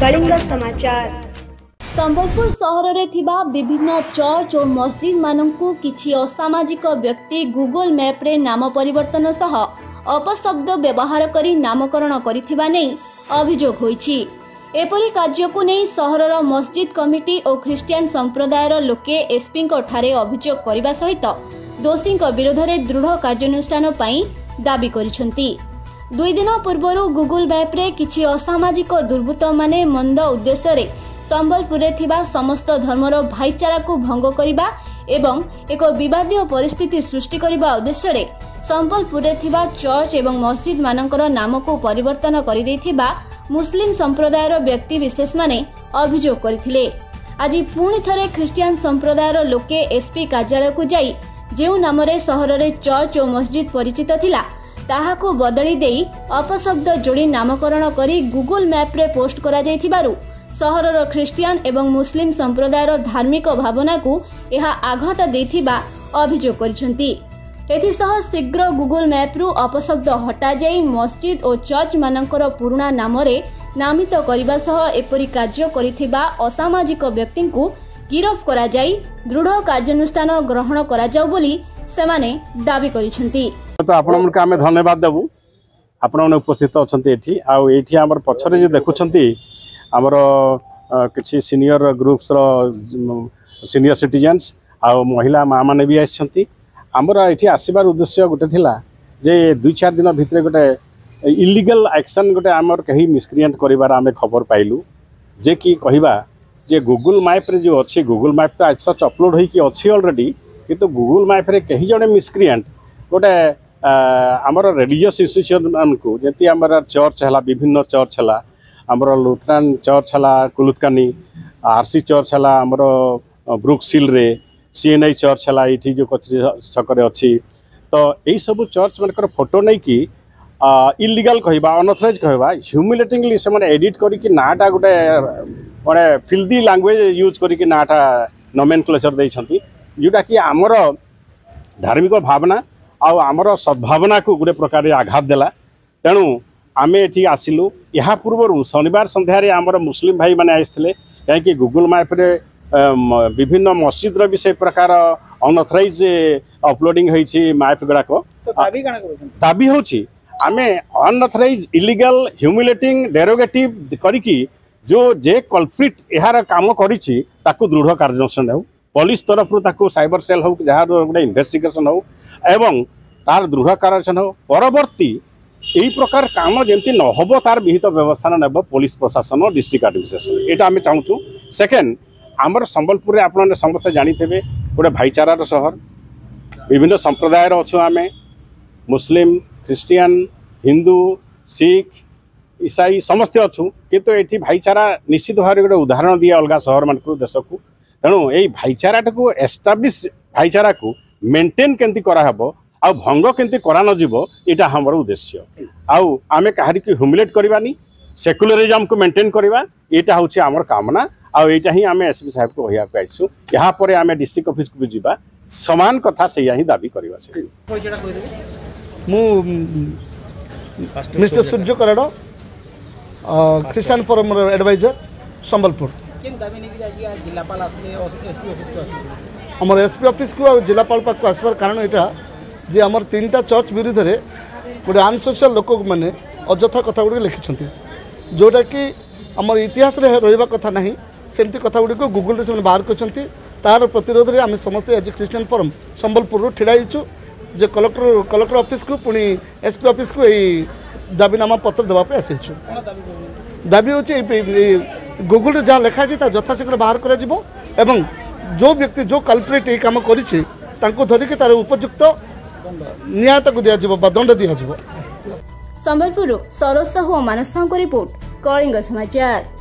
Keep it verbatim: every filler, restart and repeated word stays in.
कलिंग समाचार। संबलपुर सहर में थिबा विभिन्न चर्च और मस्जिद मानकु किछि असामाजिक व्यक्ति गूगल मैप रे नाम परिवर्तन सह अपशब्द व्यवहार करी नामकरण करिथिबा नै अभियोग होईछि। एपरि कार्य को नहीं सहरर मस्जिद कमिटी और ख्रिस्टियान संप्रदायर लोके एसपी ठारे अभियोग करने सहित दोषी विरोध में दृढ़ कार्यानुष्ठान दाबी करिसेंति। दुई दिन पूर्व गूगल मैप रे किछि असामाजिक दुर्बृत्त माने मंद उद्देश्य रे संबलपुर थिबा समस्त धर्मर भाईचारा को भंग करिबा एवं एक विवादीय परिस्थिति सृष्टि करने उद्देश्य रे संबलपुर थिबा चर्च एवं मस्जिद मानकर नाम को परिवर्तन करि दैथिबा मुस्लिम संप्रदायर व्यक्ति विशेष माने अभियोग करथिले। आज पुणी थरे ख्रिस्टियान संप्रदायर लोके एसपी कार्यालय को जाई जेउ नाम रे सहर रे चर्च और मस्जिद परिचित थिला ताहाको बदली देई अपशब्द जोड़ी नामकरण करी गूगल मैप रे पोस्ट करा जायथिबारु सहरर ख्रिस्टियान एवं मुस्लिम संप्रदायर धार्मिक भावना को यह आघात देथिबा अभियोग करिसेंति। एथिसह शीघ्र गूगल मैप रु अपशब्द हटा जाई मस्जिद और चर्च मानकर पुराना नाम रे नामित करिबा सह एपरि कार्य करिथिबा असामाजिक व्यक्ति को गिरफ करा जाई दृढ़ कार्यानुष्ठान ग्रहण करा जाऊ बोली सेमाने दाबी करिसेंति। तो आपण मन आमे धन्यवाद देबु आपण मन उपस्थित अछंती एठी आ एठी हमर पछरे जे देखुछंती हमर किछि सीनियर ग्रुप्स रो सीनियर सिटीजन्स आ महिला माँ माने भी आछंती। आमर ये आसबार उद्देश्य गोटे थिला जे दुई चार दिन भितर गोटे इलीगल एक्शन गोटे आमर कहीं मिसक्रिएंट करिवार आमे खबर पाइलु जे कि कहिबा जे गूगल मैप रे जो अच्छी गूगल मैप तो आज सच अपलोड होई कि अच्छी ऑलरेडी किंतु गूगल मैप रे कहीं जड़े मिसक्रिएंट गोटे आमर रिलीजियस इंस्टीट्यूशन को जति आमर चर्च है विभिन्न चर्च है आमर लुथरान चर्च है कुलुतकानी आरसी चर्च है आमर ब्रुकसिल रे सीएनआई चर्च है ये जो कचरी छक अच्छी तो यही सब चर्च मानकर फोटो नहीं कि इलीगल कहवा अनऑथराइज कहवा ह्यूमिलेटिंगली से माने एडिट करके नाटा गोटे माने फिल्दी लैंग्वेज यूज करके नाटा नोमेनक्लेचर देइछंती जोटा कि आमर धार्मिक भावना आउ आमर सद्भावना को गोटे प्रकार आघात देला। तेणु आमे एठी आसिलु या पूर्व शनिवार संध्यारे आमर मुस्लिम भाई माने आइसथिले कहीं गूगल मैप रे विभिन्न मस्जिद रो भी से प्रकार अनऑथराइज अपलोडिंग होईछि मैप गुड़ाक तो दाबी काना करू दाबी होछि आमे अनऑथराइज इलीगल ह्यूमिलेटिंग डेरोगेटिव करिकी जो जे कल्प्रिट यार काम करिछि ताकू दृढ़ कार्यानुष्ठान हो पुलिस तरफ रु ताकू साइबर सेल हो जहाँ गोटे इन्वेस्टिगेशन हो एवं तार दृढ़ कार्यानुष्ठान हो परवर्ती यही प्रकार काम जमती न हो तार विहित व्यवस्था नेब पुलिस प्रशासन डिस्ट्रिक्ट एडमिनिस्ट्रेशन यहाँ आम चाहूँ। सेकेंड आमर संबलपुर आप समस्त जानीथे गोटे भाईचारार सहर विभिन्न संप्रदायर अच्छु आम मुस्लिम ख्रिस्टियान हिंदू सिख ईसाई समस्ते अच्छु किंतु ये भाईचारा निश्चित भाव गोटे उदाहरण दिए अलग सहर मान देश को। तेणु यही भाईचारा को एस्टाब्लिश भाईचारा को मेंटेन केमती कराहब आ भंग केमती करा न जीवो यहाँ हमर उद्देश्य आउ आमे कहारी की ह्यूमिलेट करवानी सेक्युलरिज्म को मेंटेन करवा यहाँ हूँ आमर कामना आउ यहाँ ही आम एसपी साहेब को कहवाक आईसु यहाँ पर आम डिस्ट्रिक्ट ऑफिस को भी जीवा समान कथा से ही दाबी करवा। Mister Surya Karad Christian forum adviser Sambalpur आमर एसपी ऑफिस को जिलापाल पाक को आसबार कारण यहाँ जे आमर तीन टा चर्च विरुद्ध में गोटे अनसोशियल लोक मैंने अଯଥା कथा गुड़ लिखिं जोटा कि आमर इतिहास रे रहिबा कथा नहीं सेमती कथा गुड़ी को गूगल से बाहर कर तार प्रतिरोध में आम समस्ते आज ख्रिस्टियन फोरम संबलपुर ठिड़ाईचु जे कलेक्टर कलेक्टर ऑफिस को पुणी एसपी ऑफिस को यही दाबीनामा पत्र देवाई आसीचु। दाबी हूँ गूगल जहाँ लिखाई यथाशीघ्र बाहर कर जो व्यक्ति जो कल्प्रिट ये कम कर धरिकी तार उपयुक्त न्याय दिज्व दंड दिज्व। संबलपुर सरोज साहू मानस रिपोर्ट कलिंग समाचार।